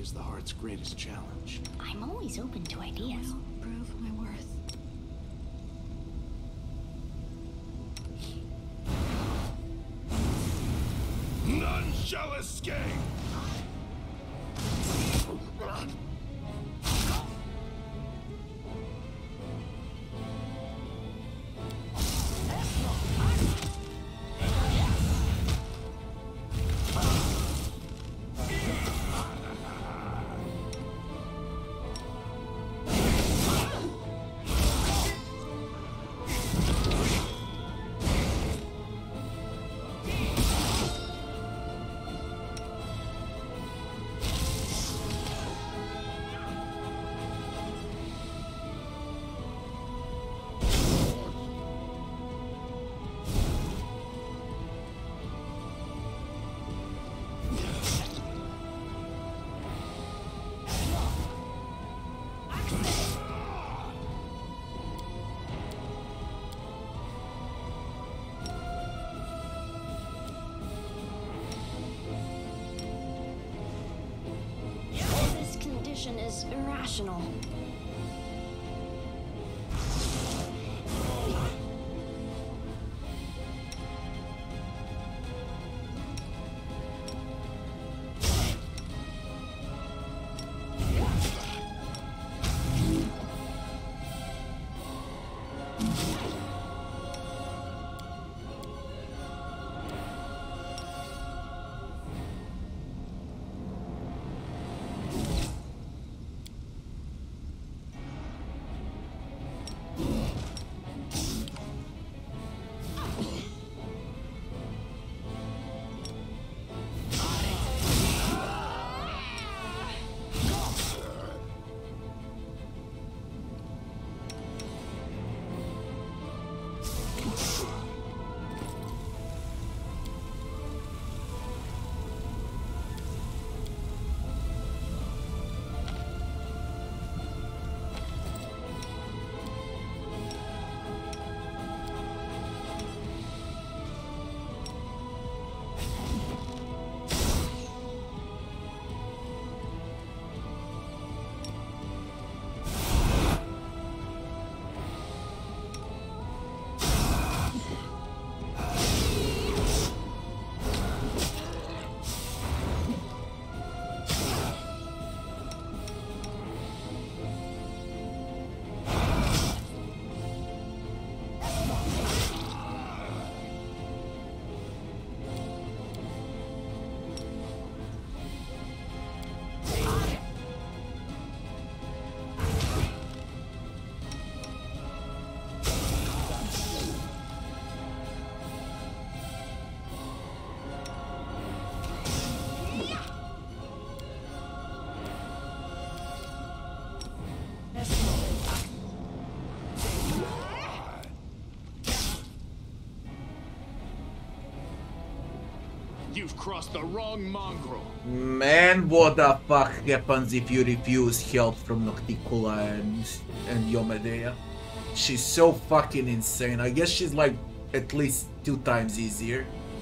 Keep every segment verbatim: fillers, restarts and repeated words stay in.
is the heart's greatest challenge. I'm always open to ideas. I'll prove my worth. None shall escape! Is irrational. You've crossed the wrong mongrel. Man, what the fuck happens if you refuse help from Nocticula and, and Yomedea? She's so fucking insane. I guess she's like at least two times easier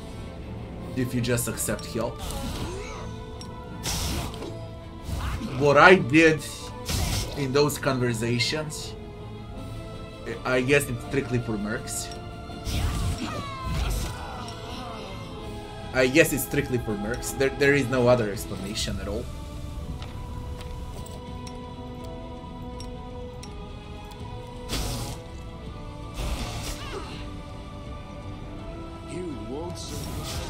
if you just accept help. What I did in those conversations, I guess it's strictly for mercs. I guess it's strictly for mercs. There, there is no other explanation at all. You won't survive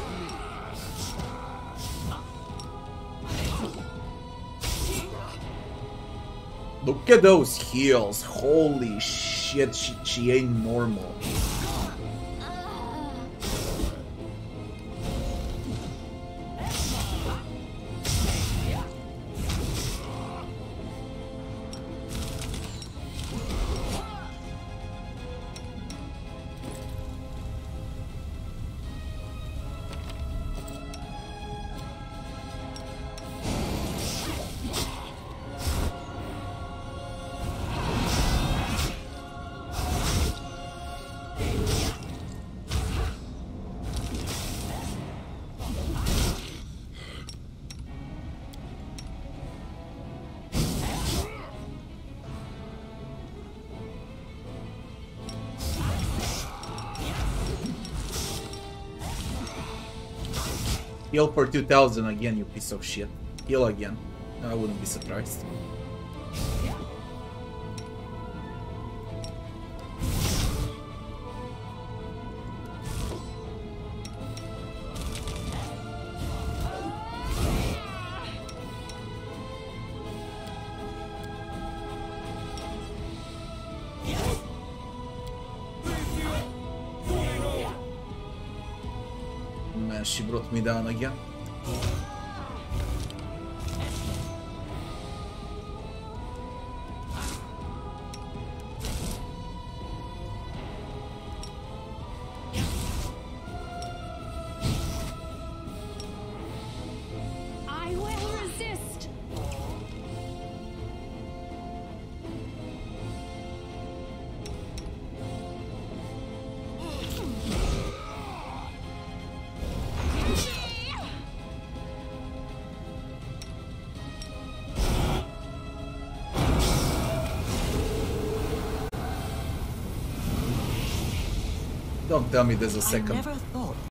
me. Look at those heals. Holy shit, she, she ain't normal. Heal for two thousand again, you piece of shit. Heal again. I wouldn't be surprised. Man, she brought me down again. I will resist. Don't tell me there's a I second. never thought